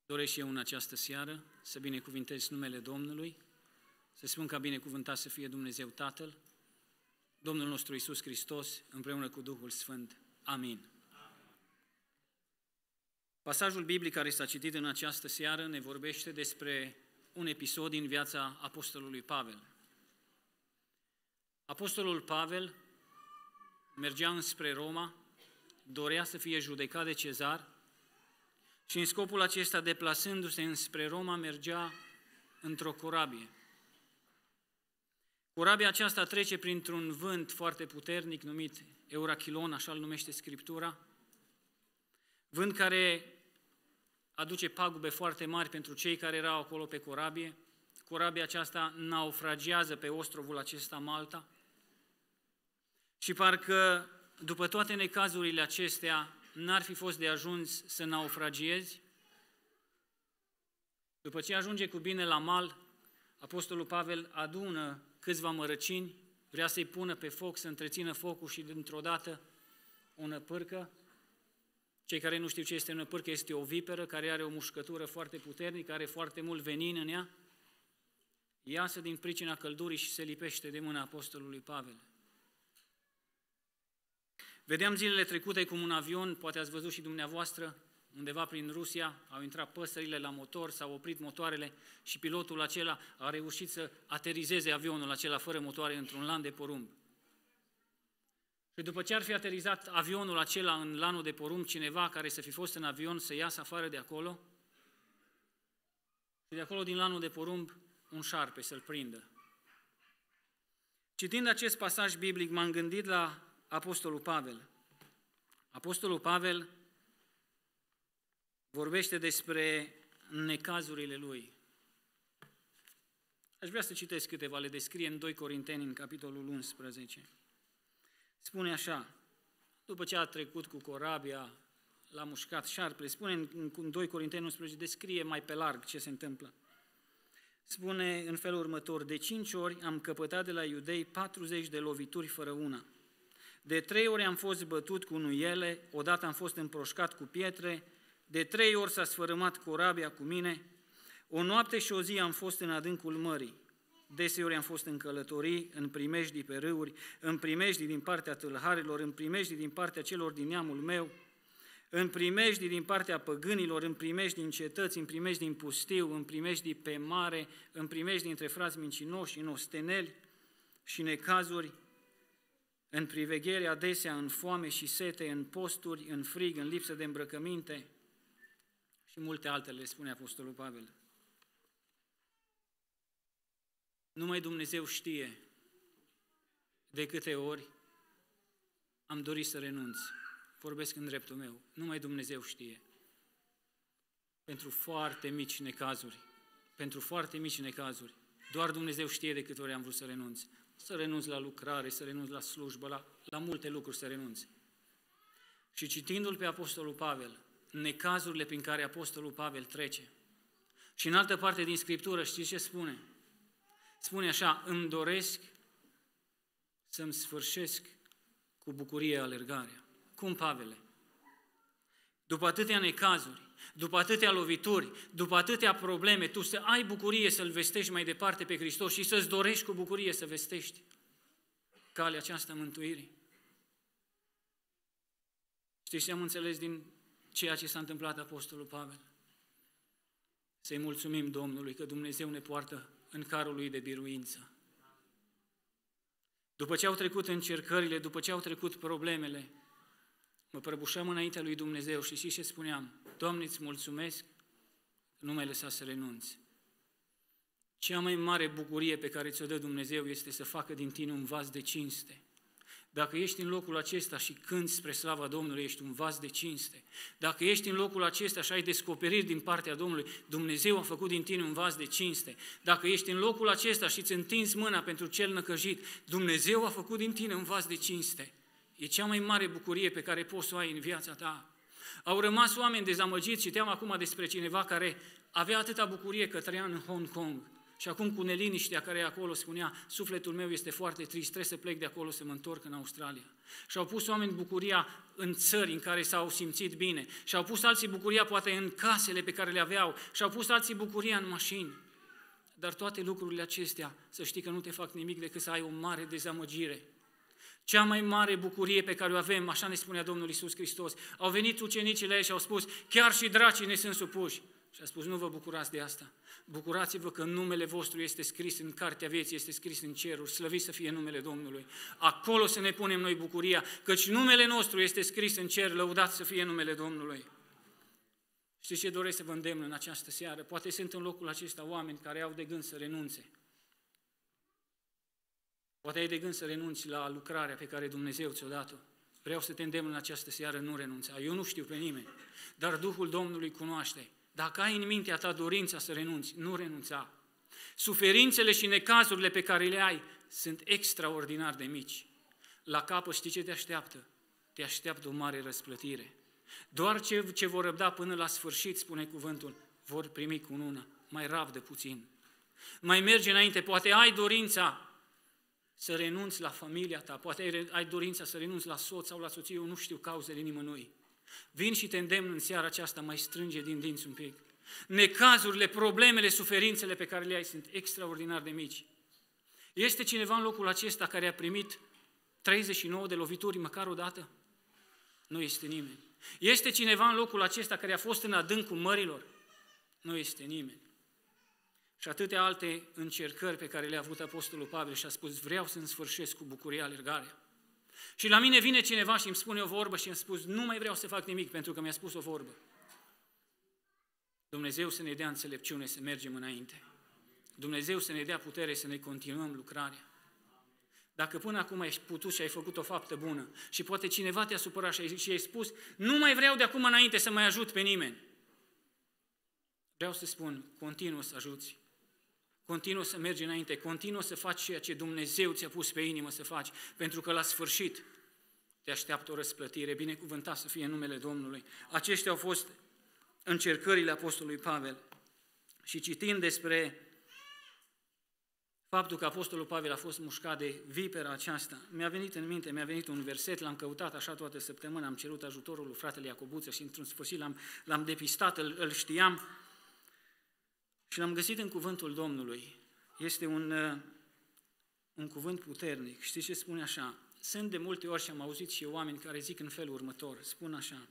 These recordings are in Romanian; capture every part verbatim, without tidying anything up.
Doresc și eu în această seară să binecuvintez numele Domnului, să spun ca binecuvântat să fie Dumnezeu Tatăl, Domnul nostru Iisus Hristos, împreună cu Duhul Sfânt. Amin. Pasajul biblic care s-a citit în această seară ne vorbește despre un episod din viața apostolului Pavel. Apostolul Pavel mergea înspre Roma, dorea să fie judecat de Cezar și în scopul acesta, deplasându-se înspre Roma, mergea într-o corabie. Corabia aceasta trece printr-un vânt foarte puternic numit Eurachilon, așa îl numește Scriptura, vânt care aduce pagube foarte mari pentru cei care erau acolo pe corabie. Corabia aceasta naufragiază pe ostrovul acesta Malta și parcă după toate necazurile acestea n-ar fi fost de ajuns să naufragiezi. După ce ajunge cu bine la mal, apostolul Pavel adună câțiva mărăcini, vrea să-i pună pe foc, să întrețină focul și dintr-o dată o năpârcă. Cei care nu știu ce este o năpârcă, este o viperă care are o mușcătură foarte puternică, are foarte mult venin în ea, iasă din pricina căldurii și se lipește de mâna apostolului Pavel. Vedeam zilele trecute cum un avion, poate ați văzut și dumneavoastră, undeva prin Rusia, au intrat păsările la motor, s-au oprit motoarele și pilotul acela a reușit să aterizeze avionul acela fără motoare într-un lan de porumb. Și după ce ar fi aterizat avionul acela în lanul de porumb, cineva care să fi fost în avion să iasă afară de acolo și de acolo din lanul de porumb un șarpe să-l prindă. Citind acest pasaj biblic, m-am gândit la apostolul Pavel. Apostolul Pavel vorbește despre necazurile lui. Aș vrea să citesc câteva, le descrie în doi Corinteni, în capitolul unsprezece. Spune așa, după ce a trecut cu corabia, l-a mușcat șarpele, spune în doi Corinteni unsprezece, descrie mai pe larg ce se întâmplă. Spune în felul următor, de cinci ori am căpătat de la iudei patruzeci de lovituri fără una. De trei ori am fost bătut cu nuiele, odată am fost împroșcat cu pietre, de trei ori s-a sfărâmat corabia cu mine, o noapte și o zi am fost în adâncul mării. Deseori am fost în călătorii, în primejdii pe râuri, în primejdii din partea tâlharilor, în primejdii din partea celor din neamul meu, în primejdii din partea păgânilor, în primejdii în cetăți, în primejdii în pustiu, în primejdii pe mare, în primejdii între frați mincinoși, în osteneli și necazuri, în priveghere adesea, în foame și sete, în posturi, în frig, în lipsă de îmbrăcăminte și multe altele, spune apostolul Pavel. Numai Dumnezeu știe de câte ori am dorit să renunț. Vorbesc în dreptul meu. Numai Dumnezeu știe. Pentru foarte mici necazuri, pentru foarte mici necazuri, doar Dumnezeu știe de câte ori am vrut să renunț. Să renunț la lucrare, să renunț la slujbă, la, la multe lucruri să renunț. Și citindu-l pe apostolul Pavel, necazurile prin care apostolul Pavel trece, și în altă parte din Scriptură, știți ce spune? Spune așa, îmi doresc să-mi sfârșesc cu bucurie alergarea. Cum, Pavele? După atâtea necazuri, după atâtea lovituri, după atâtea probleme, tu să ai bucurie să-L vestești mai departe pe Hristos și să-ți dorești cu bucurie să vestești calea aceasta mântuirii. Știți ce am înțeles din ceea ce s-a întâmplat apostolul Pavel? Să-i mulțumim Domnului că Dumnezeu ne poartă în carul lui de biruință. După ce au trecut încercările, după ce au trecut problemele, mă prăbușam înaintea lui Dumnezeu și știți ce spuneam? Doamne, îți mulțumesc, nu m-ai lăsat să renunți. Cea mai mare bucurie pe care ți-o dă Dumnezeu este să facă din tine un vas de cinste. Dacă ești în locul acesta și cânți spre slava Domnului, ești un vas de cinste. Dacă ești în locul acesta și ai descoperiri din partea Domnului, Dumnezeu a făcut din tine un vas de cinste. Dacă ești în locul acesta și îți întinzi mâna pentru cel năcăjit, Dumnezeu a făcut din tine un vas de cinste. E cea mai mare bucurie pe care poți să o ai în viața ta. Au rămas oameni dezamăgiți, citeam acum despre cineva care avea atâta bucurie că trăia în Hong Kong. Și acum cu neliniștea care e acolo spunea, sufletul meu este foarte trist, trebuie să plec de acolo să mă întorc în Australia. Și au pus oameni bucuria în țări în care s-au simțit bine. Și au pus alții bucuria poate în casele pe care le aveau. Și au pus alții bucuria în mașini. Dar toate lucrurile acestea, să știi că nu te fac nimic decât să ai o mare dezamăgire. Cea mai mare bucurie pe care o avem, așa ne spunea Domnul Iisus Hristos, au venit ucenicii la ei și au spus, chiar și dracii ne sunt supuși. Și a spus, nu vă bucurați de asta. Bucurați-vă că numele vostru este scris în cartea vieții, este scris în ceruri, slăvit să fie numele Domnului. Acolo să ne punem noi bucuria, căci numele nostru este scris în cer, lăudat să fie numele Domnului. Știți ce doresc să vă îndemn în această seară? Poate sunt în locul acesta oameni care au de gând să renunțe. Poate ai de gând să renunți la lucrarea pe care Dumnezeu ți-o dat-o. Vreau să te îndemn în această seară, nu renunța. Eu nu știu pe nimeni, dar Duhul Domnului cunoaște. Dacă ai în mintea ta dorința să renunți, nu renunța. Suferințele și necazurile pe care le ai sunt extraordinar de mici. La capăt știi ce te așteaptă? Te așteaptă o mare răsplătire. Doar ce, ce vor răbda până la sfârșit, spune cuvântul, vor primi cununa. Mai rabdă puțin. Mai merge înainte, poate ai dorința să renunți la familia ta, poate ai dorința să renunți la soț sau la soție, eu nu știu cauzele nimănui. Vin și te îndemn în seara aceasta, mai strânge din dinți un pic. Necazurile, problemele, suferințele pe care le ai sunt extraordinar de mici. Este cineva în locul acesta care a primit treizeci și nouă de lovituri măcar o dată? Nu este nimeni. Este cineva în locul acesta care a fost în adâncul mărilor? Nu este nimeni. Și atâtea alte încercări pe care le-a avut Apostolul Pavel și a spus, vreau să-mi sfârșesc cu bucuria alergarea. Și la mine vine cineva și îmi spune o vorbă și îmi spus, nu mai vreau să fac nimic pentru că mi-a spus o vorbă. Dumnezeu să ne dea înțelepciune să mergem înainte. Dumnezeu să ne dea putere să ne continuăm lucrarea. Dacă până acum ai putut și ai făcut o faptă bună și poate cineva te-a supărat și ai, și ai spus, nu mai vreau de acum înainte să mai ajut pe nimeni. Vreau să spun, continuă să ajuți. Continuă să mergi înainte, continuă să faci ceea ce Dumnezeu ți-a pus pe inimă să faci, pentru că la sfârșit te așteaptă o răsplătire, binecuvântat să fie numele Domnului. Aceștia au fost încercările Apostolului Pavel. Și citind despre faptul că Apostolul Pavel a fost mușcat de vipera aceasta, mi-a venit în minte, mi-a venit un verset, l-am căutat așa toată săptămâna, am cerut ajutorul lui fratele Iacobuță și într-un sfârșit l-am, l-am depistat, îl, îl știam și l-am găsit în cuvântul Domnului. Este un, un cuvânt puternic. Știți ce spune așa? Sunt de multe ori și am auzit și eu oameni care zic în felul următor, spun așa,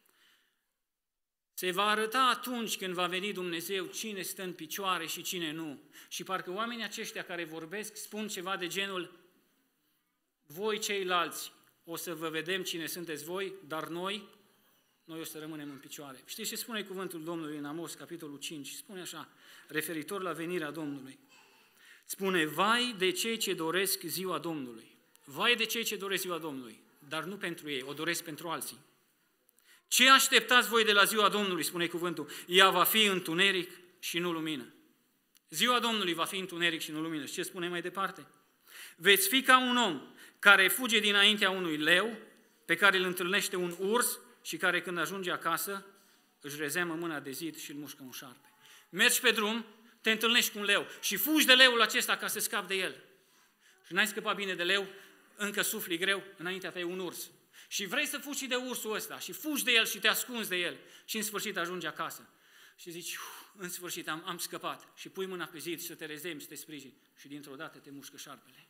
se va arăta atunci când va veni Dumnezeu cine stă în picioare și cine nu. Și parcă oamenii aceștia care vorbesc spun ceva de genul, voi ceilalți o să vă vedem cine sunteți voi, dar noi, noi o să rămânem în picioare. Știți ce spune cuvântul Domnului în Amos, capitolul cinci? Spune așa, referitor la venirea Domnului. Spune, vai de cei ce doresc ziua Domnului. Vai de cei ce doresc ziua Domnului, dar nu pentru ei, o doresc pentru alții. Ce așteptați voi de la ziua Domnului, spune cuvântul? Ea va fi întuneric și nu lumină. Ziua Domnului va fi întuneric și nu lumină. Și ce spune mai departe? Veți fi ca un om care fuge dinaintea unui leu, pe care îl întâlnește un urs și care când ajunge acasă își rezeamă mâna de zid și îl mușcă un șarpe. Mergi pe drum, te întâlnești cu un leu și fugi de leul acesta ca să scapi de el. Și n-ai scăpat bine de leu, încă sufli greu, înaintea ta e un urs. Și vrei să fugi și de ursul ăsta și fugi de el și te ascunzi de el și în sfârșit ajungi acasă. Și zici, în sfârșit am, am scăpat și pui mâna pe zid și să te rezemi, să te sprijini și dintr-o dată te mușcă șarpele.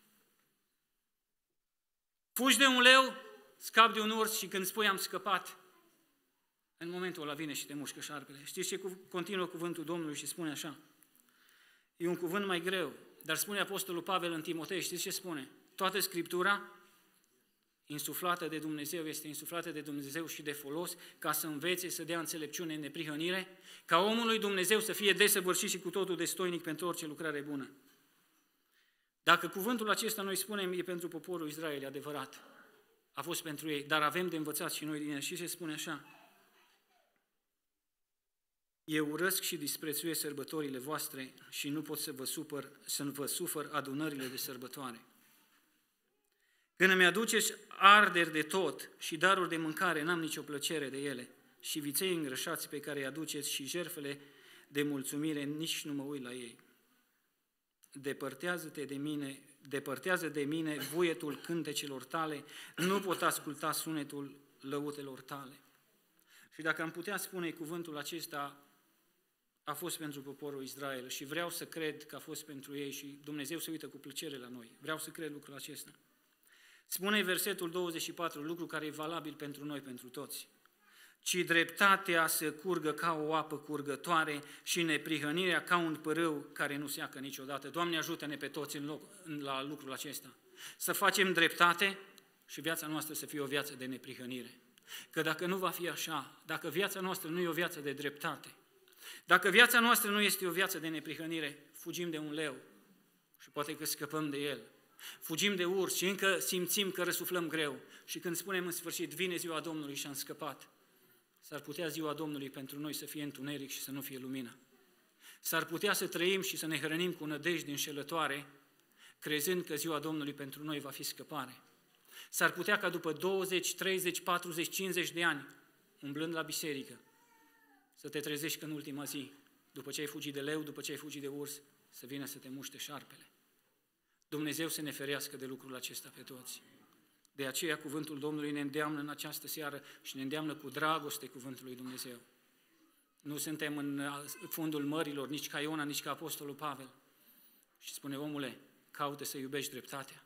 Fugi de un leu, scapi de un urs și când spui am scăpat, în momentul ăla vine și te mușcă șarpele. Știți ce continuă cuvântul Domnului și spune așa? E un cuvânt mai greu, dar spune Apostolul Pavel în Timotei, știți ce spune? Toată Scriptura insuflată de Dumnezeu, este insuflată de Dumnezeu și de folos, ca să învețe, să dea înțelepciune în neprihănire, ca omul lui Dumnezeu să fie desăvârșit și cu totul destoinic pentru orice lucrare bună. Dacă cuvântul acesta noi spunem e pentru poporul Israel, e adevărat, a fost pentru ei, dar avem de învățat și noi din el. Și se spune așa, eu urăsc și disprețuiesc sărbătorile voastre și nu pot să vă supăr, să vă sufăr adunările de sărbătoare. Când îmi aduceți arderi de tot și daruri de mâncare, n-am nicio plăcere de ele. Și viței îngrășați pe care îi aduceți și jertfele de mulțumire, nici nu mă uit la ei. depărtează-te de mine, depărtează de mine vuietul cântecelor tale, nu pot asculta sunetul lăutelor tale. Și dacă am putea spune cuvântul acesta a fost pentru poporul Israel și vreau să cred că a fost pentru ei și Dumnezeu se uită cu plăcere la noi. Vreau să cred lucrul acesta. Spune versetul douăzeci și patru, lucru care e valabil pentru noi, pentru toți. Ci dreptatea să curgă ca o apă curgătoare și neprihănirea ca un pârâu care nu seacă niciodată. Doamne, ajută-ne pe toți în loc, în, la lucrul acesta. Să facem dreptate și viața noastră să fie o viață de neprihănire. Că dacă nu va fi așa, dacă viața noastră nu e o viață de dreptate, dacă viața noastră nu este o viață de neprihănire, fugim de un leu și poate că scăpăm de el. Fugim de urs și încă simțim că răsuflăm greu. Și când spunem în sfârșit, vine ziua Domnului și am scăpat, s-ar putea ziua Domnului pentru noi să fie întuneric și să nu fie lumină. S-ar putea să trăim și să ne hrănim cu nădejde înșelătoare, crezând că ziua Domnului pentru noi va fi scăpare. S-ar putea ca după douăzeci, treizeci, patruzeci, cincizeci de ani, umblând la biserică, să te trezești că în ultima zi, după ce ai fugit de leu, după ce ai fugit de urs, să vină să te muște șarpele. Dumnezeu să ne ferească de lucrul acesta pe toți. De aceea cuvântul Domnului ne îndeamnă în această seară și ne îndeamnă cu dragoste cuvântul lui Dumnezeu. Nu suntem în fundul mărilor, nici ca Iona, nici ca Apostolul Pavel. Și spune, omule, caută să iubești dreptatea.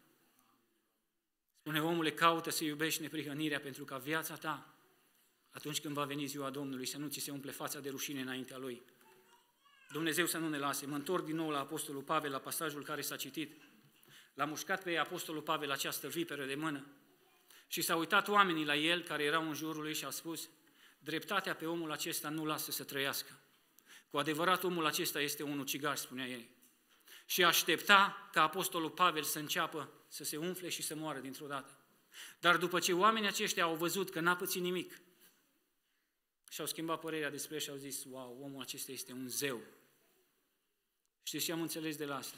Spune, omule, caută să iubești neprihănirea, pentru ca viața ta, atunci când va veni ziua Domnului, să nu ți se umple fața de rușine înaintea Lui. Dumnezeu să nu ne lase. Mă întorc din nou la Apostolul Pavel, la pasajul care s-a citit. L-a mușcat pe Apostolul Pavel această viperă de mână și s-au uitat oamenii la el care erau în jurul lui și au spus, dreptatea pe omul acesta nu lasă să trăiască. Cu adevărat omul acesta este un ucigaș, spunea ei. Și aștepta ca Apostolul Pavel să înceapă să se umfle și să moară dintr-o dată. Dar după ce oamenii aceștia au văzut că n-a pățit nimic, și-au schimbat părerea despre el și au zis, wow, omul acesta este un zeu. Știți ce am înțeles de la asta?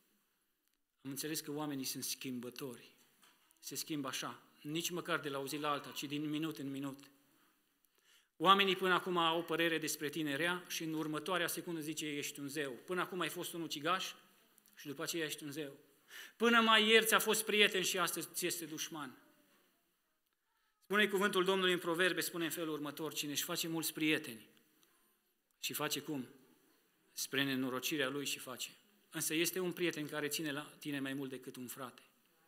Am înțeles că oamenii sunt schimbători. Se schimbă așa, nici măcar de la o zi la alta, ci din minut în minut. Oamenii până acum au o părere despre tine rea și în următoarea secundă zice, ești un zeu. Până acum ai fost un ucigaș și după aceea ești un zeu. Până mai ieri ți-a fost prieten și astăzi ți este dușman. Spune cuvântul Domnului în Proverbe, spune în felul următor, cine își face mulți prieteni și face cum? Spre nenorocirea lui și face. Însă este un prieten care ține la tine mai mult decât un frate.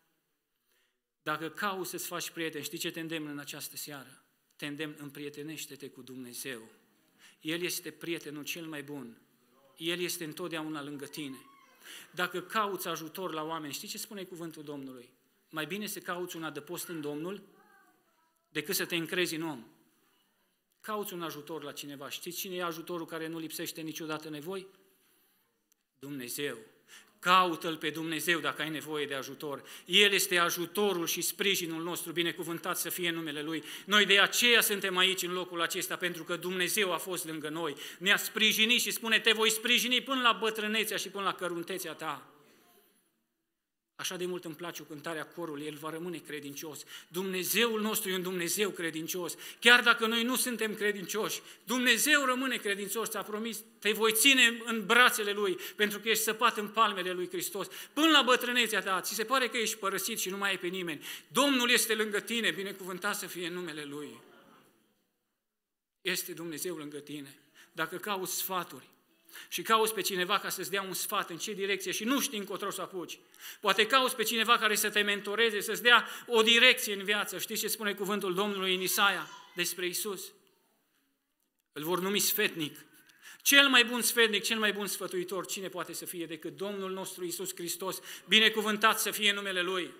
Dacă cauți să-ți faci prieten, știi ce te îndemn în această seară? Te îndemn, împrietenește-te cu Dumnezeu. El este prietenul cel mai bun. El este întotdeauna lângă tine. Dacă cauți ajutor la oameni, știi ce spune cuvântul Domnului? Mai bine să cauți un adăpost în Domnul decât să te încrezi în om. Cauți un ajutor la cineva. Știți cine e ajutorul care nu lipsește niciodată nevoi? Dumnezeu. Caută-L pe Dumnezeu dacă ai nevoie de ajutor. El este ajutorul și sprijinul nostru, binecuvântat să fie numele Lui. Noi de aceea suntem aici în locul acesta, pentru că Dumnezeu a fost lângă noi. Ne-a sprijinit și spune, te voi sprijini până la bătrânețea și până la căruntețea ta. Așa de mult îmi place o cântare a corului, El va rămâne credincios. Dumnezeul nostru e un Dumnezeu credincios. Chiar dacă noi nu suntem credincioși, Dumnezeu rămâne credincios, ți-a promis, te voi ține în brațele Lui, pentru că ești săpat în palmele Lui Hristos. Până la bătrânețea ta, ți se pare că ești părăsit și nu mai ai pe nimeni. Domnul este lângă tine, binecuvântat să fie numele Lui. Este Dumnezeu lângă tine. Dacă cauți sfaturi, și cauți pe cineva ca să-ți dea un sfat în ce direcție și nu știi încotro să apuci. Poate cauți pe cineva care să te mentoreze, să-ți dea o direcție în viață. Știți ce spune cuvântul Domnului în Isaia despre Iisus? Îl vor numi sfetnic. Cel mai bun sfetnic, cel mai bun sfătuitor, cine poate să fie decât Domnul nostru Iisus Hristos, binecuvântat să fie numele Lui.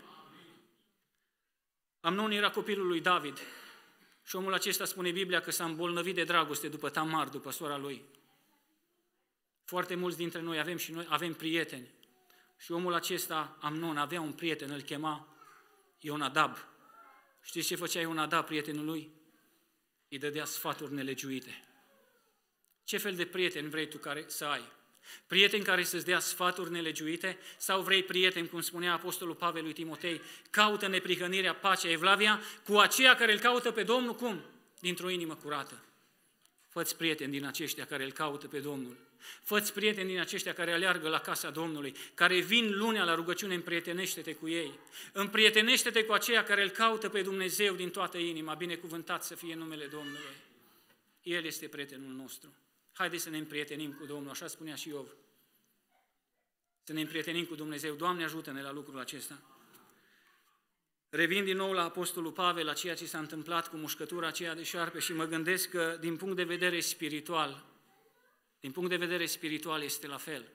Amnon era copilul lui David și omul acesta spune Biblia că s-a îmbolnăvit de dragoste după Tamar, după sora lui. Foarte mulți dintre noi avem și noi avem prieteni. Și omul acesta, Amnon, avea un prieten, îl chema Ionadab. Știți ce făcea Ionadab, prietenul lui? Îi dădea sfaturi nelegiuite. Ce fel de prieten vrei tu care să ai? Prieten care să-ți dea sfaturi nelegiuite? Sau vrei prieten, cum spunea Apostolul Pavel lui Timotei, caută neprihănirea, pacea, evlavia, cu aceea care îl caută pe Domnul, cum? Dintr-o inimă curată. Fă-ți prieteni din aceștia care îl caută pe Domnul Fă-ți prieteni din aceștia care aleargă la casa Domnului, care vin lunea la rugăciune, împrietenește-te cu ei. Împrietenește-te cu aceia care îl caută pe Dumnezeu din toată inima, binecuvântat să fie numele Domnului. El este prietenul nostru. Haideți să ne împrietenim cu Domnul, așa spunea și Iov. Să ne împrietenim cu Dumnezeu. Doamne, ajută-ne la lucrul acesta. Revin din nou la Apostolul Pavel, la ceea ce s-a întâmplat cu mușcătura aceea de șarpe și mă gândesc că din punct de vedere spiritual, din punct de vedere spiritual este la fel.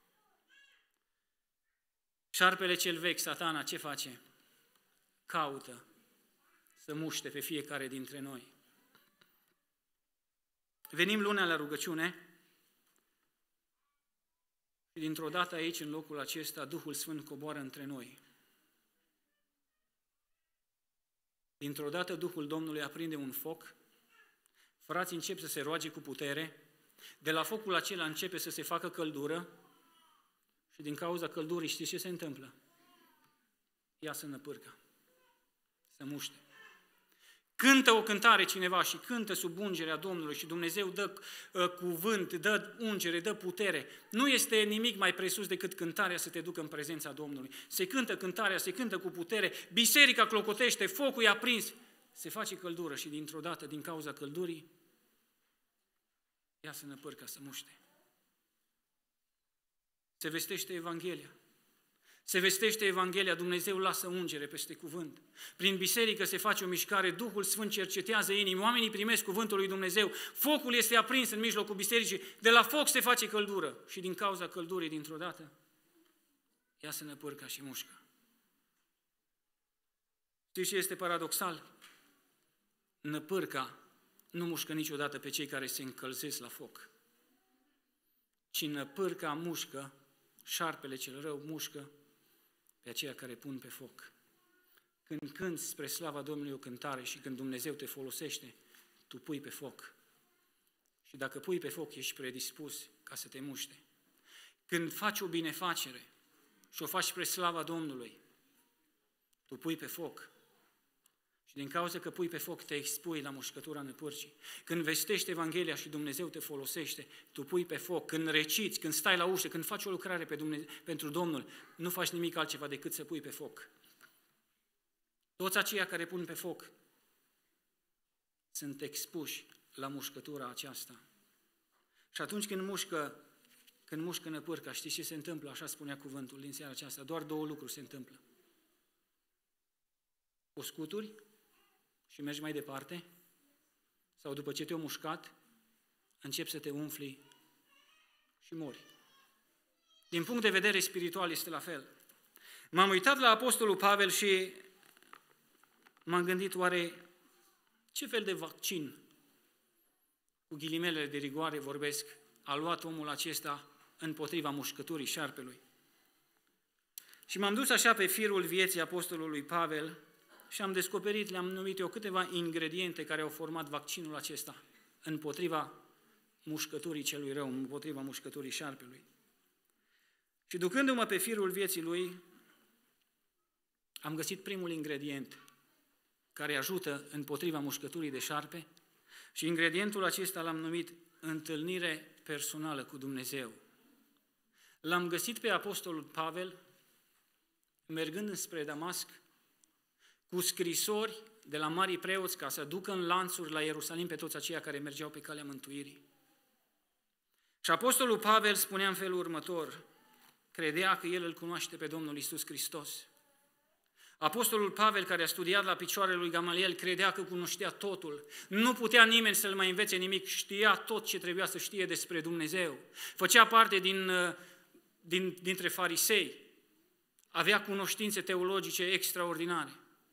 Șarpele cel vechi, Satana, ce face? Caută să muște pe fiecare dintre noi. Venim lunea la rugăciune și dintr-o dată aici, în locul acesta, Duhul Sfânt coboară între noi. Dintr-o dată Duhul Domnului aprinde un foc, frații încep să se roage cu putere, de la focul acela începe să se facă căldură și din cauza căldurii știți ce se întâmplă? Ea se năpârcă, se muște. Cântă o cântare cineva și cântă sub ungerea Domnului și Dumnezeu dă uh, cuvânt, dă ungere, dă putere. Nu este nimic mai presus decât cântarea să te ducă în prezența Domnului. Se cântă cântarea, se cântă cu putere, biserica clocotește, focul e aprins, se face căldură și dintr-o dată, din cauza căldurii, ea se năpârcă, se muște. Se vestește Evanghelia. Se vestește Evanghelia, Dumnezeu lasă ungere peste cuvânt. Prin biserică se face o mișcare, Duhul Sfânt cercetează inimi, oamenii primesc cuvântul lui Dumnezeu, focul este aprins în mijlocul bisericii, de la foc se face căldură și din cauza căldurii dintr-o dată, ea se năpârcă și mușcă. Știți ce este paradoxal? Năpârca nu mușcă niciodată pe cei care se încălzesc la foc, ci năpârca mușcă, șarpele cel rău mușcă pe aceia care pun pe foc. Când cânti spre slava Domnului o cântare și când Dumnezeu te folosește, tu pui pe foc. Și dacă pui pe foc, ești predispus ca să te muște. Când faci o binefacere și o faci spre slava Domnului, tu pui pe foc. Și din cauza că pui pe foc, te expui la mușcătura năpârcii. Când vestești Evanghelia și Dumnezeu te folosește, tu pui pe foc. Când reciți, când stai la ușă, când faci o lucrare pe Dumnezeu, pentru Domnul, nu faci nimic altceva decât să pui pe foc. Toți aceia care pun pe foc sunt expuși la mușcătura aceasta. Și atunci când mușcă, când mușcă năpârca, știți ce se întâmplă? Așa spunea cuvântul din seara aceasta. Doar două lucruri se întâmplă. O scuturi și mergi mai departe, sau după ce te-au mușcat, începi să te umfli și mori. Din punct de vedere spiritual este la fel. M-am uitat la Apostolul Pavel și m-am gândit, oare ce fel de vaccin, cu ghilimelele de rigoare vorbesc, a luat omul acesta împotriva mușcăturii șarpelui? Și m-am dus așa pe firul vieții Apostolului Pavel și am descoperit, le-am numit eu, câteva ingrediente care au format vaccinul acesta împotriva mușcăturii celui rău, împotriva mușcăturii șarpelui. Și ducându-mă pe firul vieții lui, am găsit primul ingredient care ajută împotriva mușcăturii de șarpe și ingredientul acesta l-am numit întâlnire personală cu Dumnezeu. L-am găsit pe Apostolul Pavel mergând spre Damasc cu scrisori de la marii preoți ca să ducă în lanțuri la Ierusalim pe toți aceia care mergeau pe calea mântuirii. Și Apostolul Pavel spunea în felul următor, credea că el îl cunoaște pe Domnul Iisus Hristos. Apostolul Pavel, care a studiat la picioarele lui Gamaliel, credea că cunoștea totul. Nu putea nimeni să-l mai învețe nimic, știa tot ce trebuia să știe despre Dumnezeu. Făcea parte din, din, dintre farisei, avea cunoștințe teologice extraordinare.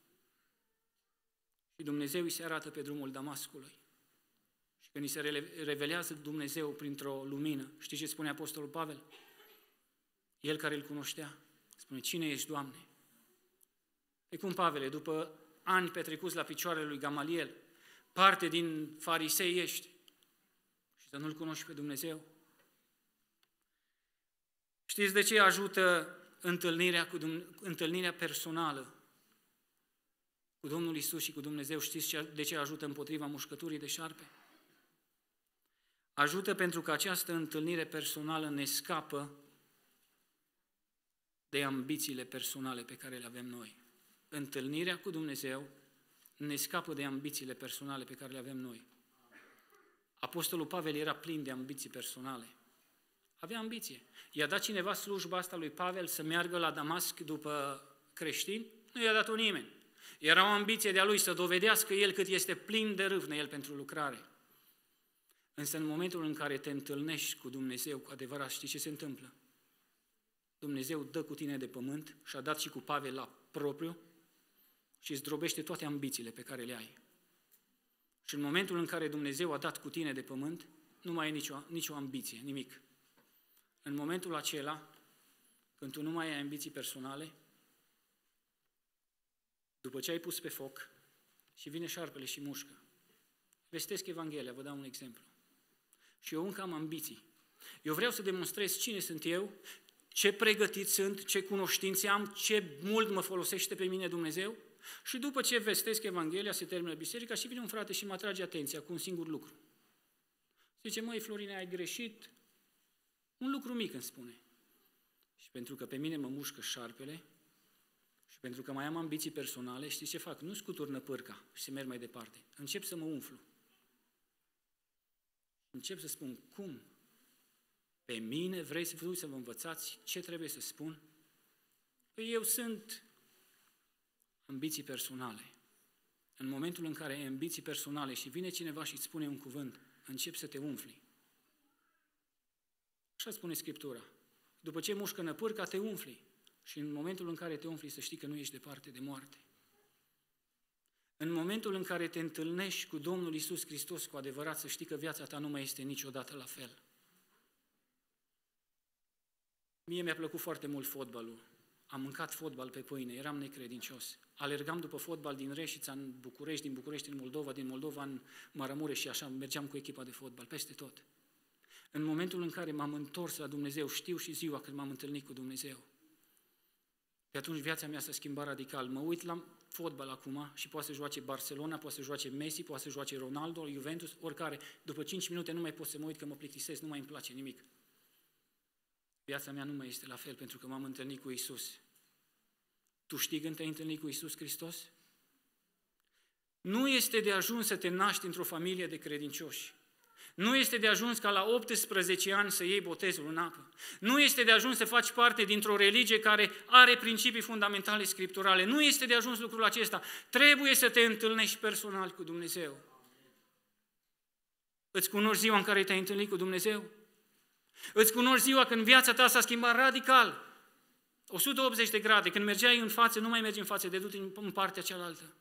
Și Dumnezeu îi se arată pe drumul Damascului. Și când îi se revelează Dumnezeu printr-o lumină, știți ce spune Apostolul Pavel? El care îl cunoștea, spune, cine ești, Doamne? E cum, Pavele, după ani petrecuți la picioarele lui Gamaliel, parte din farisei ești și să nu-L cunoști pe Dumnezeu? Știți de ce ajută întâlnirea, cu Dumnezeu, întâlnirea personală cu Domnul Iisus și cu Dumnezeu? Știți de ce ajută împotriva mușcăturii de șarpe? Ajută pentru că această întâlnire personală ne scapă de ambițiile personale pe care le avem noi. Întâlnirea cu Dumnezeu ne scapă de ambițiile personale pe care le avem noi. Apostolul Pavel era plin de ambiții personale. Avea ambiție. I-a dat cineva slujba asta lui Pavel să meargă la Damasc după creștini? Nu i-a dat-o nimeni. Era o ambiție de-a lui să dovedească el cât este plin de râvnă el pentru lucrare. Însă în momentul în care te întâlnești cu Dumnezeu, cu adevărat, știi ce se întâmplă? Dumnezeu dă cu tine de pământ și a dat și cu Pavel la propriu și îți zdrobește toate ambițiile pe care le ai. Și în momentul în care Dumnezeu a dat cu tine de pământ, nu mai ai nicio, nicio ambiție, nimic. În momentul acela, când tu nu mai ai ambiții personale, după ce ai pus pe foc și vine șarpele și mușcă, vestesc Evanghelia, vă dau un exemplu. Și eu încă am ambiții. Eu vreau să demonstrez cine sunt eu, ce pregătit sunt, ce cunoștințe am, ce mult mă folosește pe mine Dumnezeu. Și după ce vestesc Evanghelia, se termină biserica și vine un frate și mă atrage atenția cu un singur lucru. Zice, măi, Florine, ai greșit. Un lucru mic îmi spune. Și pentru că pe mine mă mușcă șarpele și pentru că mai am ambiții personale, știți ce fac? Nu scutur năpârca și să merg mai departe. Încep să mă umflu. Încep să spun, cum? Pe mine vrei să vă, să vă învățați ce trebuie să spun? Păi eu sunt ambiții personale. În momentul în care ai ambiții personale și vine cineva și îți spune un cuvânt, începi să te umfli. Așa spune Scriptura. După ce mușcă năpârca, te umfli. Și în momentul în care te umfli, să știi că nu ești departe de moarte. În momentul în care te întâlnești cu Domnul Iisus Hristos cu adevărat, să știi că viața ta nu mai este niciodată la fel. Mie mi-a plăcut foarte mult fotbalul. Am mâncat fotbal pe pâine, eram necredincios. Alergam după fotbal din Reșița în București, din București în Moldova, din Moldova în Maramureș și așa mergeam cu echipa de fotbal, peste tot. În momentul în care m-am întors la Dumnezeu, știu și ziua când m-am întâlnit cu Dumnezeu. De atunci viața mea s-a schimbat radical. Mă uit la fotbal acum și poate să joace Barcelona, poate să joace Messi, poate să joace Ronaldo, Juventus, oricare. După cinci minute nu mai pot să mă uit că mă plictisesc, nu mai îmi place nimic. Viața mea nu mai este la fel pentru că m-am întâlnit cu Iisus. Tu știi când te-ai întâlnit cu Iisus Hristos? Nu este de ajuns să te naști într-o familie de credincioși. Nu este de ajuns ca la optsprezece ani să iei botezul în apă. Nu este de ajuns să faci parte dintr-o religie care are principii fundamentale scripturale. Nu este de ajuns lucrul acesta. Trebuie să te întâlnești personal cu Dumnezeu. Îți cunoști ziua în care te-ai întâlnit cu Dumnezeu? Îți cunoști ziua când viața ta s-a schimbat radical? o sută optzeci de grade. Când mergeai în față, nu mai mergi în față, de du-te în partea cealaltă.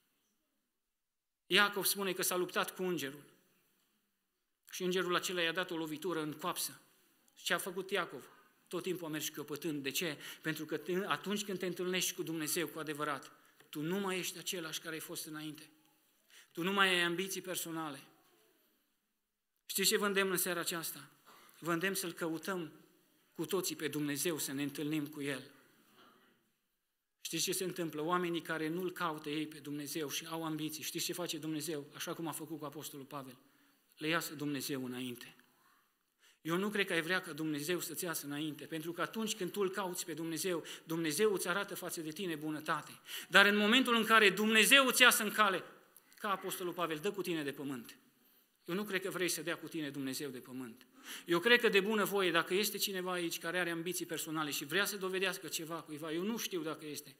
Iacov spune că s-a luptat cu îngerul. Și îngerul acela i-a dat o lovitură în coapsă. Și ce a făcut Iacov? Tot timpul a mers șchiopătând. De ce? Pentru că atunci când te întâlnești cu Dumnezeu cu adevărat, tu nu mai ești același care ai fost înainte. Tu nu mai ai ambiții personale. Știți ce vă îndemn în seara aceasta? Vă îndemn să-L căutăm cu toții pe Dumnezeu, să ne întâlnim cu El. Știți ce se întâmplă? Oamenii care nu-L caută ei pe Dumnezeu și au ambiții, știți ce face Dumnezeu? Așa cum a făcut cu Apostolul Pavel. Le iasă Dumnezeu înainte. Eu nu cred că ai vrea ca Dumnezeu să-ți iasă înainte, pentru că atunci când tu îl cauți pe Dumnezeu, Dumnezeu îți arată față de tine bunătate. Dar în momentul în care Dumnezeu îți iasă în cale, ca Apostolul Pavel, dă cu tine de pământ. Eu nu cred că vrei să dea cu tine Dumnezeu de pământ. Eu cred că de bună voie, dacă este cineva aici care are ambiții personale și vrea să dovedească ceva cuiva, eu nu știu dacă este.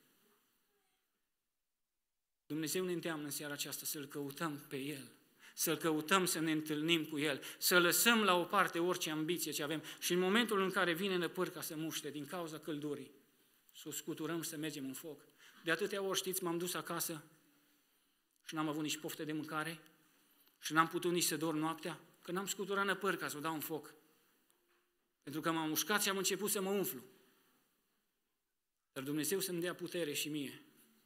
Dumnezeu ne îndeamnă în seara aceasta să-L căutăm pe El, să-L căutăm să ne întâlnim cu El, să lăsăm la o parte orice ambiție ce avem și în momentul în care vine năpârca să muște din cauza căldurii, să o scuturăm și să mergem în foc. De atâtea ori, știți, m-am dus acasă și n-am avut nici poftă de mâncare și n-am putut nici să dorm noaptea, că n-am scuturat năpârca să o dau în foc. Pentru că m-am mușcat și am început să mă umflu. Dar Dumnezeu să-mi dea putere și mie.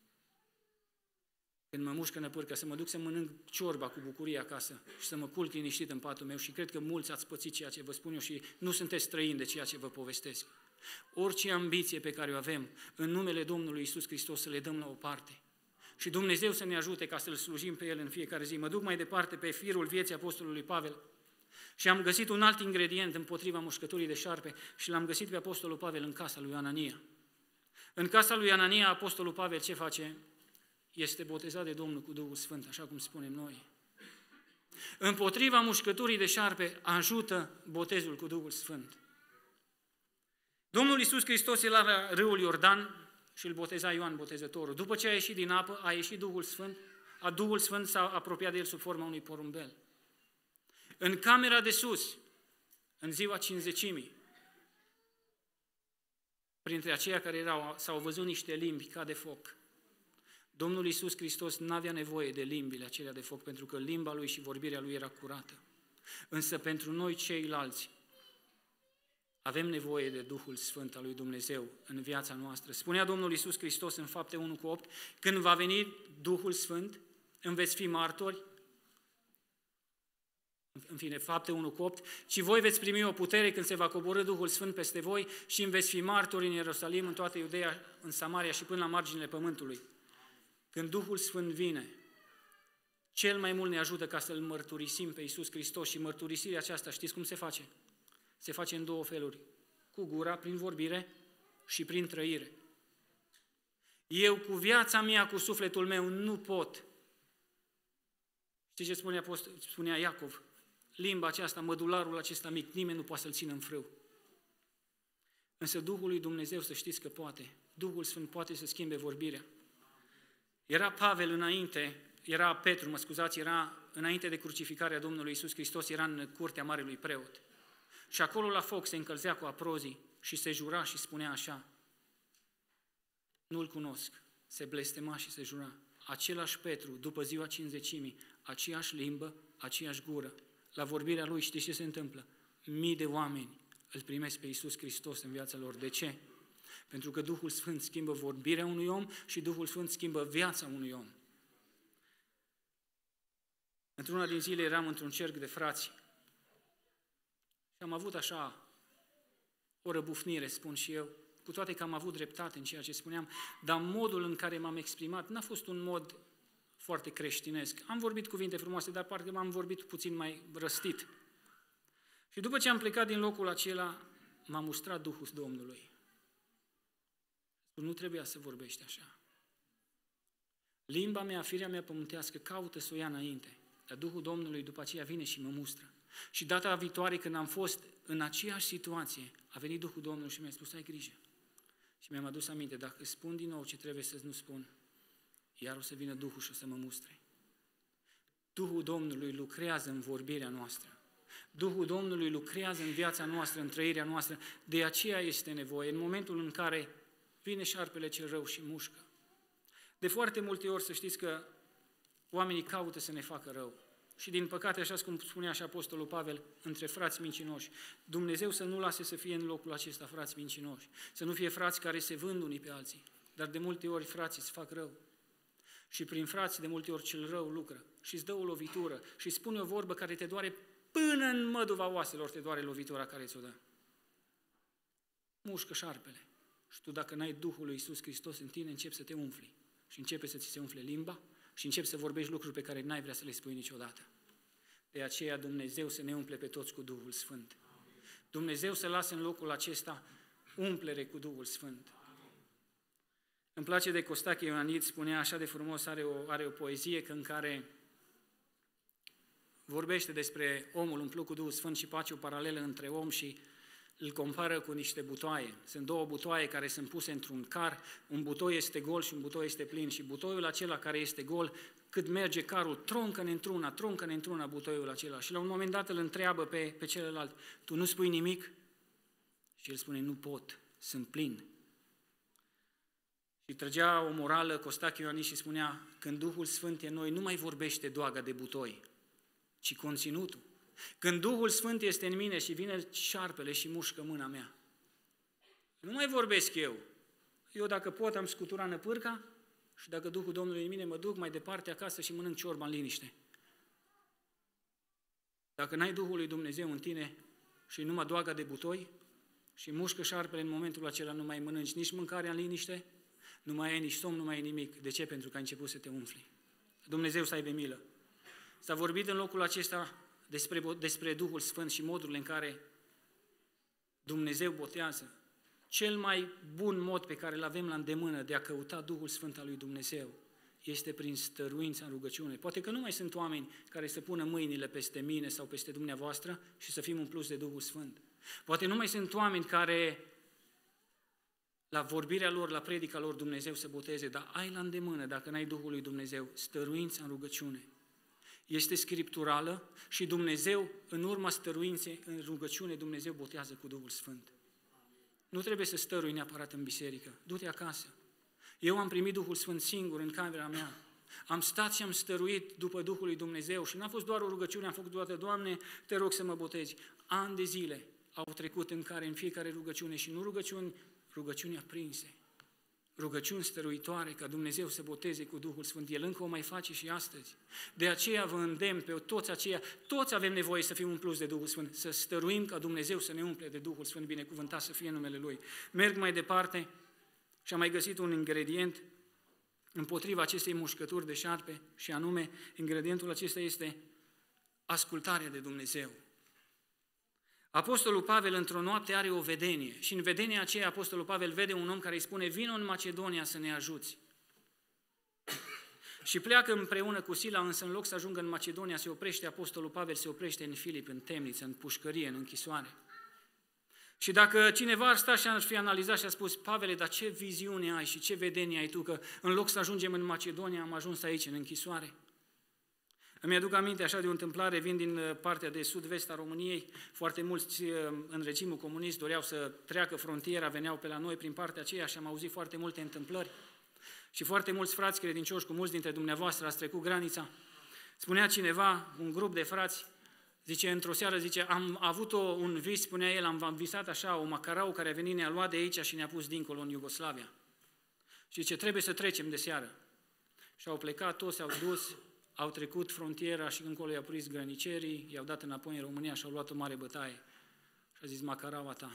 Când mă mușcă năpârca, să mă duc să mănânc ciorba cu bucurie acasă și să mă culc liniștit în patul meu și cred că mulți ați pățit ceea ce vă spun eu și nu sunteți străini de ceea ce vă povestesc. Orice ambiție pe care o avem, în numele Domnului Iisus Hristos să le dăm la o parte. Și Dumnezeu să ne ajute ca să-L slujim pe El în fiecare zi. Mă duc mai departe pe firul vieții Apostolului Pavel Și am găsit un alt ingredient împotriva mușcăturii de șarpe și l-am găsit pe Apostolul Pavel în casa lui Anania. În casa lui Anania, Apostolul Pavel ce face? Este botezat de Domnul cu Duhul Sfânt, așa cum spunem noi. Împotriva mușcăturii de șarpe ajută botezul cu Duhul Sfânt. Domnul Iisus Hristos era la râul Iordan și îl boteza Ioan Botezătorul. După ce a ieșit din apă, a ieșit Duhul Sfânt, a Duhul Sfânt s-a apropiat de el sub forma unui porumbel. În camera de sus, în ziua Cincizecimii, printre aceia care erau, s-au văzut niște limbi ca de foc. Domnul Iisus Hristos n-avea nevoie de limbile acelea de foc, pentru că limba Lui și vorbirea Lui era curată. Însă pentru noi ceilalți avem nevoie de Duhul Sfânt al lui Dumnezeu în viața noastră. Spunea Domnul Iisus Hristos în Fapte unu cu opt, când va veni Duhul Sfânt, îmi veți fi martori, în fine, Fapte unu cu opt, și voi veți primi o putere când se va coborî Duhul Sfânt peste voi și îmi veți fi martori în Ierusalim, în toată Iudeea, în Samaria și până la marginile pământului. Când Duhul Sfânt vine, cel mai mult ne ajută ca să-L mărturisim pe Iisus Hristos și mărturisirea aceasta, știți cum se face? Se face în două feluri, cu gura, prin vorbire și prin trăire. Eu cu viața mea, cu sufletul meu, nu pot. Știți ce spunea, spunea Iacov? Limba aceasta, mădularul acesta mic, nimeni nu poate să-l țină în frâu. Însă Duhul lui Dumnezeu, să știți că poate. Duhul Sfânt poate să schimbe vorbirea. Era Pavel înainte, era Petru, mă scuzați, era înainte de crucificarea Domnului Iisus Hristos, era în curtea marelui preot. Și acolo la foc se încălzea cu aprozii și se jura și spunea așa: nu-L cunosc, se blestema și se jura. Același Petru, după ziua Cincizecimii, aceeași limbă, aceeași gură. La vorbirea lui știți ce se întâmplă? Mii de oameni îl primesc pe Iisus Hristos în viața lor. De ce? Pentru că Duhul Sfânt schimbă vorbirea unui om și Duhul Sfânt schimbă viața unui om. Într-una din zile eram într-un cerc de frați și am avut așa o răbufnire, spun și eu, cu toate că am avut dreptate în ceea ce spuneam, dar modul în care m-am exprimat n-a fost un mod foarte creștinesc. Am vorbit cuvinte frumoase, dar parcă m-am vorbit puțin mai răstit. Și după ce am plecat din locul acela, m-a mustrat Duhul Domnului. Nu trebuia să vorbești așa. Limba mea, firea mea pământească, caută să o ia înainte, dar Duhul Domnului după aceea vine și mă mustră. Și data viitoare, când am fost în aceeași situație, a venit Duhul Domnului și mi-a spus: ai grijă. Și mi-am adus aminte, dacă spun din nou ce trebuie să nu spun, iar o să vină Duhul și o să mă mustre. Duhul Domnului lucrează în vorbirea noastră. Duhul Domnului lucrează în viața noastră, în trăirea noastră. De aceea este nevoie, în momentul în care vine șarpele cel rău și mușcă. De foarte multe ori să știți că oamenii caută să ne facă rău. Și din păcate, așa cum spunea și Apostolul Pavel, între frați mincinoși, Dumnezeu să nu lase să fie în locul acesta frați mincinoși, să nu fie frați care se vând unii pe alții, dar de multe ori frații se fac rău. Și prin frați de multe ori cel rău lucră și îți dă o lovitură și spune o vorbă care te doare până în măduva oaselor, te doare lovitura care ți-o dă. Mușcă șarpele. Și tu, dacă n-ai Duhul lui Iisus Hristos în tine, începi să te umfli și începe să ți se umfle limba și începi să vorbești lucruri pe care n-ai vrea să le spui niciodată. De aceea Dumnezeu să ne umple pe toți cu Duhul Sfânt. Dumnezeu să lase în locul acesta umplere cu Duhul Sfânt. Îmi place de Costache Ioanid, spunea așa de frumos, are o, are o poezie în care vorbește despre omul umplut cu Duhul Sfânt și face o paralelă între om și îl compară cu niște butoaie. Sunt două butoaie care sunt puse într-un car, un butoi este gol și un butoi este plin și butoiul acela care este gol, cât merge carul, troncă-ne într-una, troncă-ne într-una butoiul acela. Și la un moment dat îl întreabă pe, pe celălalt: tu nu spui nimic? Și el spune: nu pot, sunt plin. Și trăgea o morală Costache Ioanid și spunea: când Duhul Sfânt e în noi, nu mai vorbește doaga de butoi, ci conținutul. Când Duhul Sfânt este în mine și vine șarpele și mușcă mâna mea, nu mai vorbesc eu. Eu dacă pot am scutura năpârca și dacă Duhul Domnului în mine mă duc mai departe acasă și mănânc ciorba în liniște. Dacă n-ai Duhul lui Dumnezeu în tine și numai doaga de butoi și mușcă șarpele, în momentul acela nu mai mănânci nici mâncarea în liniște, nu mai ai nici somn, nu mai ai nimic. De ce? Pentru că ai început să te umfli. Dumnezeu să aibă milă. S-a vorbit în locul acesta despre, despre Duhul Sfânt și modurile în care Dumnezeu botează. Cel mai bun mod pe care îl avem la îndemână de a căuta Duhul Sfânt al lui Dumnezeu este prin stăruința în rugăciune. Poate că nu mai sunt oameni care să pună mâinile peste mine sau peste dumneavoastră și să fim umpluți de Duhul Sfânt. Poate nu mai sunt oameni care la vorbirea lor, la predica lor Dumnezeu să boteze, dar ai la îndemână, dacă n-ai Duhul lui Dumnezeu, stăruința în rugăciune. Este scripturală și Dumnezeu, în urma stăruinței, în rugăciune, Dumnezeu botează cu Duhul Sfânt. Nu trebuie să stărui neapărat în biserică, du-te acasă. Eu am primit Duhul Sfânt singur în camera mea. Am stat și am stăruit după Duhul lui Dumnezeu și n-a fost doar o rugăciune, am făcut toată, Doamne, te rog să mă botezi. Ani de zile au trecut în care în fiecare rugăciune, și nu rugăciuni, rugăciuni aprinse, rugăciuni stăruitoare ca Dumnezeu să boteze cu Duhul Sfânt. El încă o mai face și astăzi. De aceea vă îndemn pe toți aceia, toți avem nevoie să fim umpluți de Duhul Sfânt, să stăruim ca Dumnezeu să ne umple de Duhul Sfânt, binecuvântat să fie numele Lui. Merg mai departe și am mai găsit un ingredient împotriva acestei mușcături de șarpe și anume, ingredientul acesta este ascultarea de Dumnezeu. Apostolul Pavel într-o noapte are o vedenie și în vedenia aceea Apostolul Pavel vede un om care îi spune: vino în Macedonia să ne ajuți. Și pleacă împreună cu Sila, însă în loc să ajungă în Macedonia, se oprește Apostolul Pavel, se oprește în Filip, în temniță, în pușcărie, în închisoare. Și dacă cineva ar sta și ar fi analizat și a spus: Pavele, dar ce viziune ai și ce vedenie ai tu, că în loc să ajungem în Macedonia am ajuns aici, în închisoare? Îmi aduc aminte așa de o întâmplare, vin din partea de sud-vest a României, foarte mulți în regimul comunist doreau să treacă frontiera, veneau pe la noi prin partea aceea și am auzit foarte multe întâmplări. Și foarte mulți frați credincioși, cu mulți dintre dumneavoastră, ați trecut granița. Spunea cineva, un grup de frați, zice, într-o seară, zice, am avut o, un vis, spunea el, am visat așa, o macarau care a venit, ne-a luat de aici și ne-a pus dincolo în Iugoslavia. Și zice, trebuie să trecem de seară. Și au plecat, toți s-au dus, au trecut frontiera și încolo i-au prins grănicerii, i-au dat înapoi în România și au luat o mare bătaie. Și a zis, macaraua ta.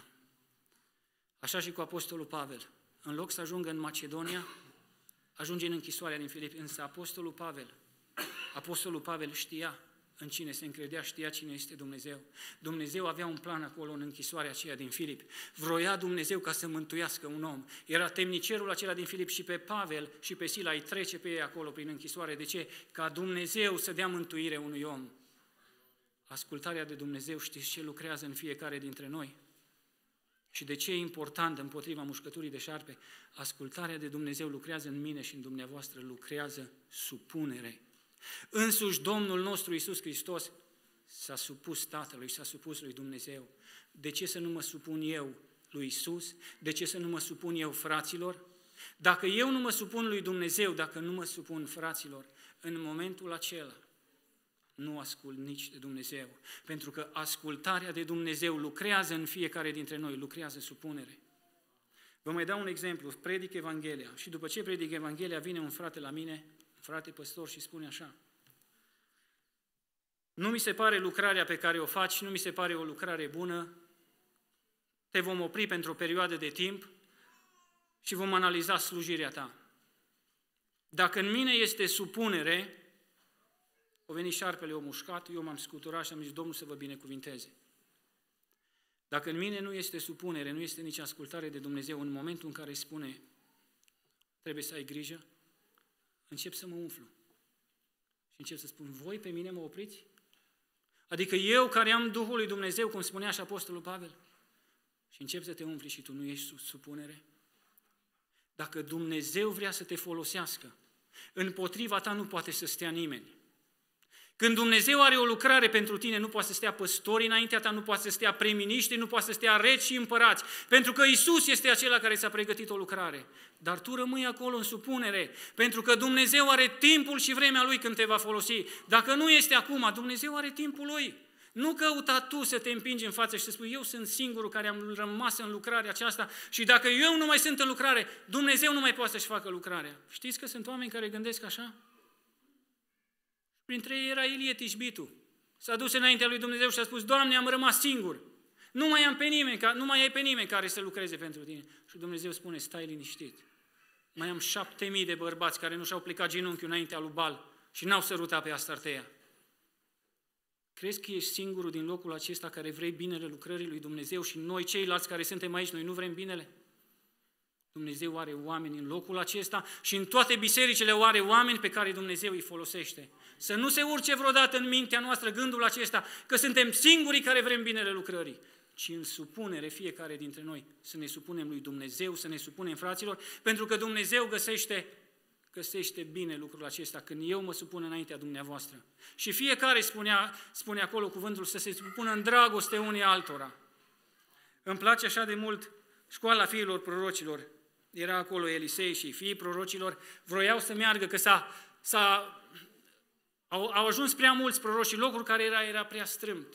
Așa și cu Apostolul Pavel. În loc să ajungă în Macedonia, ajunge în închisoarea din Filipi. Însă Apostolul Pavel, Apostolul Pavel știa în cine se încredea, știa cine este Dumnezeu. Dumnezeu avea un plan acolo în închisoarea aceea din Filip. Vroia Dumnezeu ca să mântuiască un om. Era temnicerul acela din Filip și pe Pavel și pe Sila îi trece pe ei acolo prin închisoare. De ce? Ca Dumnezeu să dea mântuire unui om. Ascultarea de Dumnezeu, știți ce lucrează în fiecare dintre noi? Și de ce e important împotriva mușcăturii de șarpe? Ascultarea de Dumnezeu lucrează în mine și în dumneavoastră, lucrează supunere. Însuși Domnul nostru Iisus Hristos s-a supus Tatălui, s-a supus lui Dumnezeu. De ce să nu mă supun eu lui Iisus? De ce să nu mă supun eu fraților? Dacă eu nu mă supun lui Dumnezeu, dacă nu mă supun fraților, în momentul acela nu ascult nici de Dumnezeu. Pentru că ascultarea de Dumnezeu lucrează în fiecare dintre noi, lucrează supunere. Vă mai dau un exemplu, predic Evanghelia și după ce predic Evanghelia vine un frate la mine, frate păstor, și spune așa: nu mi se pare lucrarea pe care o faci, nu mi se pare o lucrare bună, te vom opri pentru o perioadă de timp și vom analiza slujirea ta. Dacă în mine este supunere, o venit șarpele, o mușcat, eu m-am scuturat și am zis, Domnul să vă binecuvinteze. Dacă în mine nu este supunere, nu este nici ascultare de Dumnezeu, în momentul în care îi spune, trebuie să ai grijă, încep să mă umflu. Și încep să spun, voi pe mine mă opriți? Adică eu care am Duhul lui Dumnezeu, cum spunea și Apostolul Pavel, și încep să te umfli și tu nu ești sub supunere? Dacă Dumnezeu vrea să te folosească, împotriva ta nu poate să stea nimeni. Când Dumnezeu are o lucrare pentru tine, nu poate să stea păstori înaintea ta, nu poate să stea prim-miniștri, nu poate să stea regi și împărați, pentru că Iisus este acela care ți-a pregătit o lucrare. Dar tu rămâi acolo în supunere, pentru că Dumnezeu are timpul și vremea Lui când te va folosi. Dacă nu este acum, Dumnezeu are timpul Lui. Nu căuta tu să te împingi în față și să spui, eu sunt singurul care am rămas în lucrarea aceasta și dacă eu nu mai sunt în lucrare, Dumnezeu nu mai poate să-și facă lucrarea. Știți că sunt oameni care gândesc așa? Printre ei era Ilie Tishbitu. S-a dus înaintea lui Dumnezeu și a spus, Doamne, am rămas singur. Nu mai am pe nimeni, nu mai ai pe nimeni care să lucreze pentru tine. Și Dumnezeu spune, stai liniștit. Mai am șapte mii de bărbați care nu și-au plecat genunchiul înaintea lui Bal și n-au sărutat pe Astartea. Crezi că ești singurul din locul acesta care vrei binele lucrării lui Dumnezeu și noi ceilalți care suntem aici, noi nu vrem binele? Dumnezeu are oameni în locul acesta și în toate bisericile are oameni pe care Dumnezeu îi folosește. Să nu se urce vreodată în mintea noastră gândul acesta că suntem singurii care vrem binele lucrării, ci în supunere fiecare dintre noi să ne supunem lui Dumnezeu, să ne supunem fraților, pentru că Dumnezeu găsește, găsește bine lucrul acesta când eu mă supun înaintea dumneavoastră. Și fiecare spunea, spune acolo cuvântul să se supună în dragoste unii altora. Îmi place așa de mult școala fiilor prorocilor. Era acolo Elisei și fiii prorocilor, vroiau să meargă, că s-a, s-a, au, au ajuns prea mulți proroci și locul care era, era prea strâmt.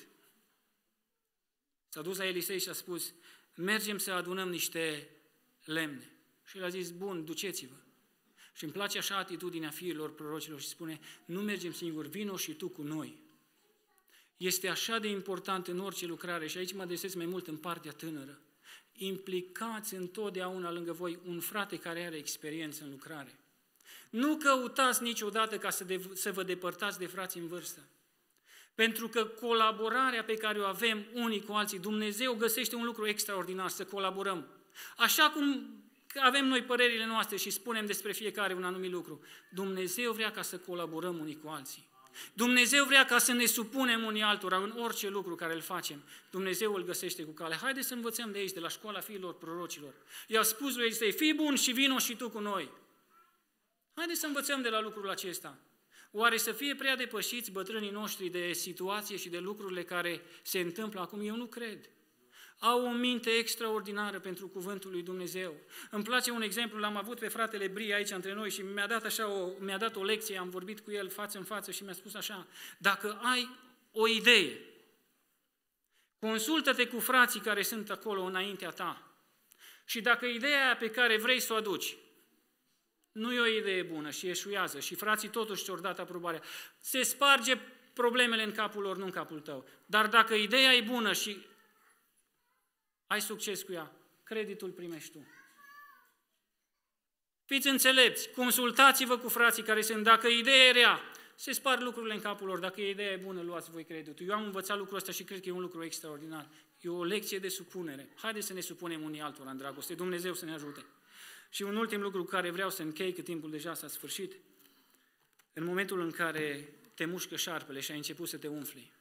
S-a dus la Elisei și a spus, mergem să adunăm niște lemne. Și el a zis, bun, duceți-vă. Și îmi place așa atitudinea fiilor prorocilor și spune, nu mergem singuri, vino și tu cu noi. Este așa de important în orice lucrare și aici mă adresez mai mult în partea tânără. Implicați întotdeauna lângă voi un frate care are experiență în lucrare. Nu căutați niciodată ca să, de, să vă depărtați de frații în vârstă. Pentru că colaborarea pe care o avem unii cu alții, Dumnezeu găsește un lucru extraordinar, să colaborăm. Așa cum avem noi părerile noastre și spunem despre fiecare un anumit lucru, Dumnezeu vrea ca să colaborăm unii cu alții. Dumnezeu vrea ca să ne supunem unii altora în orice lucru care îl facem. Dumnezeu îl găsește cu cale. Haideți să învățăm de aici, de la școala fiilor prorocilor. I-a spus lui Elisei, fii bun și vino și tu cu noi. Haideți să învățăm de la lucrul acesta. Oare să fie prea depășiți bătrânii noștri de situație și de lucrurile care se întâmplă acum? Eu nu cred. Au o minte extraordinară pentru cuvântul lui Dumnezeu. Îmi place un exemplu, l-am avut pe fratele Brie aici între noi și mi-a dat, așa o, mi-a dat o lecție, am vorbit cu el față în față și mi-a spus așa, dacă ai o idee, consultă-te cu frații care sunt acolo înaintea ta și dacă ideea aia pe care vrei să o aduci nu e o idee bună și eșuează și frații totuși ți-au dat aprobarea, se sparge problemele în capul lor, nu în capul tău. Dar dacă ideea e bună și ai succes cu ea, creditul primești tu. Fiți înțelepți, consultați-vă cu frații care sunt, dacă ideea e rea, se sparg lucrurile în capul lor, dacă ideea e bună, luați voi creditul. Eu am învățat lucrul ăsta și cred că e un lucru extraordinar. E o lecție de supunere. Haideți să ne supunem unii altora în dragoste, Dumnezeu să ne ajute. Și un ultim lucru cu care vreau să închei, că timpul deja s-a sfârșit, în momentul în care te mușcă șarpele și ai început să te umfli.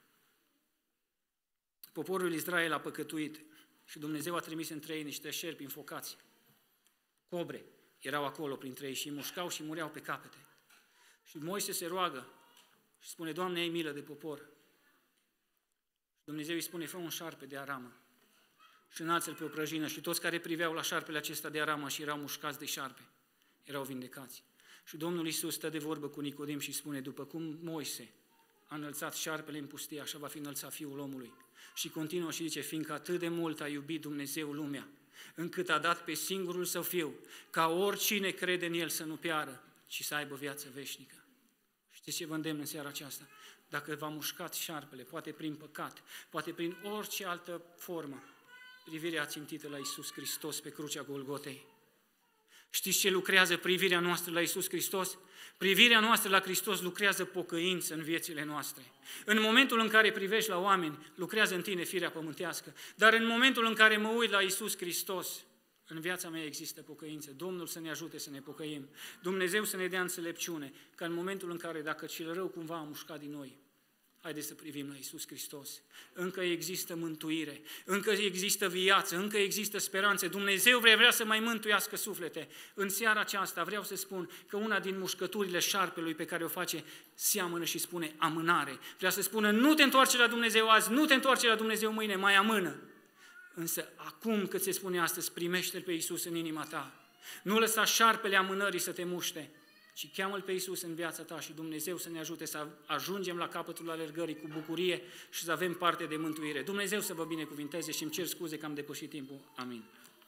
Poporul Israel a păcătuit și Dumnezeu a trimis între ei niște șerpi înfocați. Cobre erau acolo printre ei și îi mușcau și mureau pe capete. Și Moise se roagă și spune, Doamne, ai milă de popor. Și Dumnezeu îi spune, fă un șarpe de aramă și înalță-l pe o prăjină. Și toți care priveau la șarpele acesta de aramă și erau mușcați de șarpe, erau vindecați. Și Domnul Iisus stă de vorbă cu Nicodim și spune, după cum Moise a înălțat șarpele în pustie, așa va fi înălțat Fiul omului. Și continuă și zice, fiindcă atât de mult a iubit Dumnezeu lumea, încât a dat pe singurul Său Fiu, ca oricine crede în El să nu piară, ci să aibă viață veșnică. Știți ce vă îndemn în seara aceasta? Dacă v-a mușcat șarpele, poate prin păcat, poate prin orice altă formă, privirea țintită la Iisus Hristos pe crucea Golgotei. Știți ce lucrează privirea noastră la Iisus Hristos? Privirea noastră la Hristos lucrează pocăință în viețile noastre. În momentul în care privești la oameni, lucrează în tine firea pământească. Dar în momentul în care mă uit la Iisus Hristos, în viața mea există pocăință. Domnul să ne ajute să ne pocăim. Dumnezeu să ne dea înțelepciune, ca în momentul în care, dacă cel rău cumva a mușcat din noi, haideți să privim la Iisus Hristos. Încă există mântuire, încă există viață, încă există speranțe. Dumnezeu vrea, vrea să mai mântuiască suflete. În seara aceasta vreau să spun că una din mușcăturile șarpelui pe care o face seamănă și spune amânare. Vrea să spună nu te întoarce la Dumnezeu azi, nu te întoarce la Dumnezeu mâine, mai amână. Însă acum cât se spune astăzi, primește-L pe Iisus în inima ta. Nu lăsa șarpele amânării să te muște, ci cheamă-L pe Iisus în viața ta și Dumnezeu să ne ajute să ajungem la capătul alergării cu bucurie și să avem parte de mântuire. Dumnezeu să vă binecuvinteze și îmi cer scuze că am depășit timpul. Amin.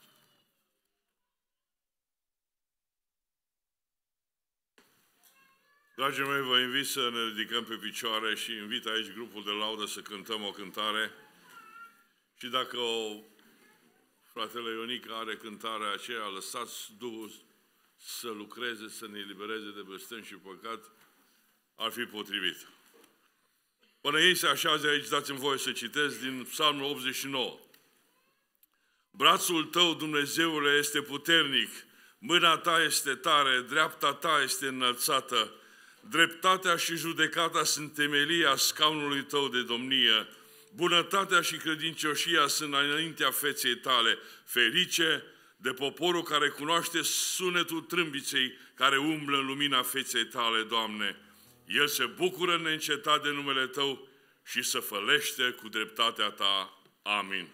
Dragii mei, vă invit să ne ridicăm pe picioare și invit aici grupul de laudă să cântăm o cântare. Și dacă o, fratele Ionica are cântarea aceea, lăsați Duhul să lucreze, să ne elibereze de blestem și păcat, ar fi potrivit. Până ei se așează aici, dați-mi voie să citesc din Psalmul optzeci și nouă. Brațul tău, Dumnezeule, este puternic, mâna ta este tare, dreapta ta este înălțată, dreptatea și judecata sunt temelia scaunului tău de domnie, bunătatea și credincioșia sunt înaintea feței tale, ferice de poporul care cunoaște sunetul trâmbiței, care umblă în lumina feței tale, Doamne. El se bucură neîncetat de numele Tău și se fălește cu dreptatea Ta. Amin.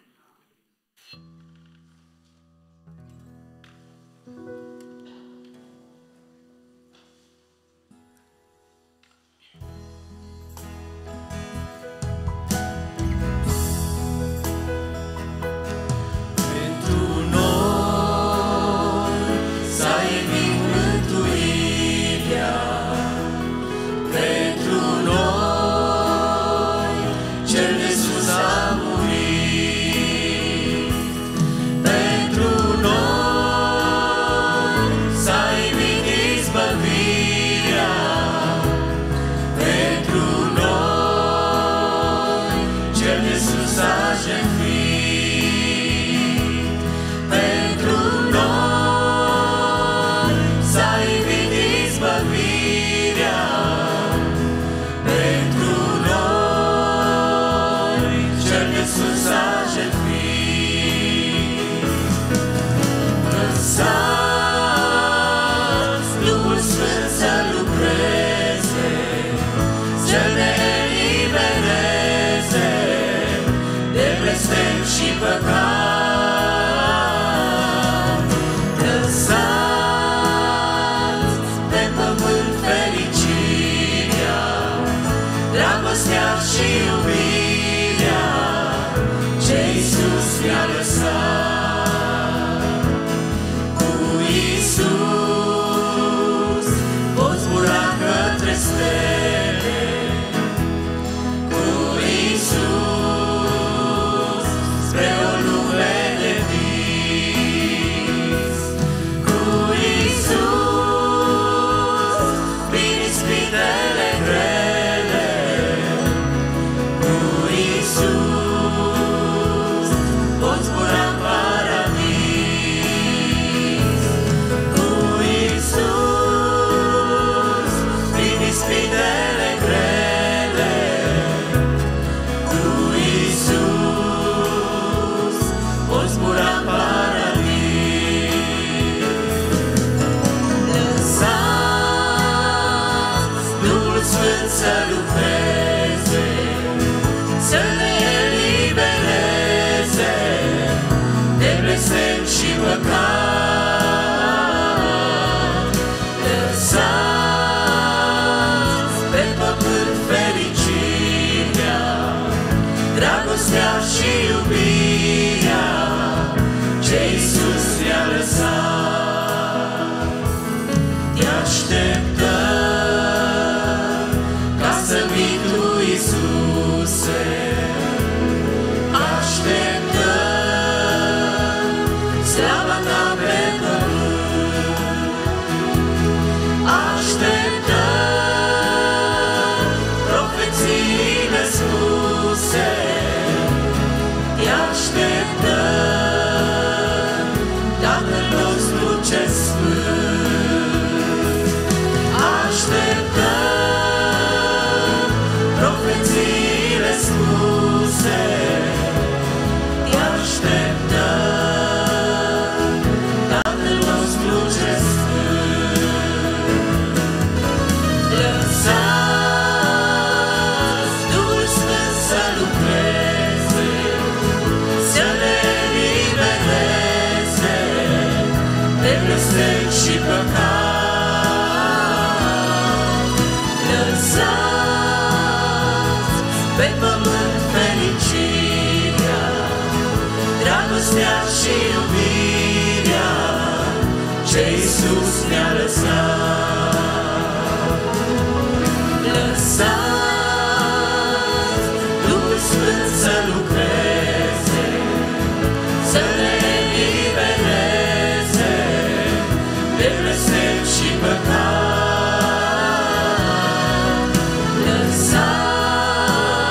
Lăsați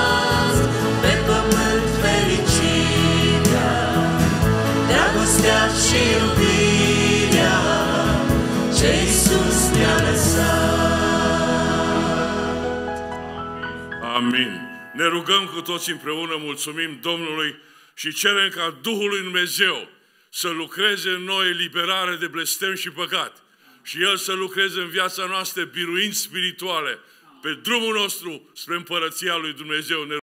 Amin. Ne rugăm cu toți împreună, mulțumim Domnului și cerem ca Duhul lui Dumnezeu să lucreze în noi eliberare de blestem și păcat și El să lucreze în viața noastră biruinți spirituale pe drumul nostru spre împărăția lui Dumnezeu.